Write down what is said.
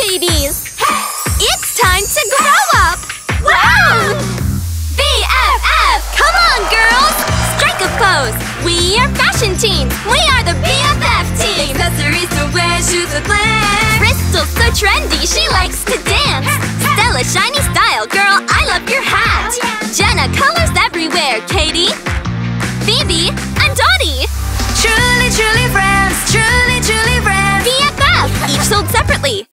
babies! It's time to grow up! Wow! BFF! Come on, girls! Strike a pose! We are fashion teens! We are the BFF team! Accessories to wear, shoes to play. Crystal's so trendy, she likes to dance! Stella, shiny style, girl, I love your hat! Jenna, colors everywhere, Katie! Phoebe, and Dottie! Truly, truly friends, truly, truly friends. BFF! Each sold separately.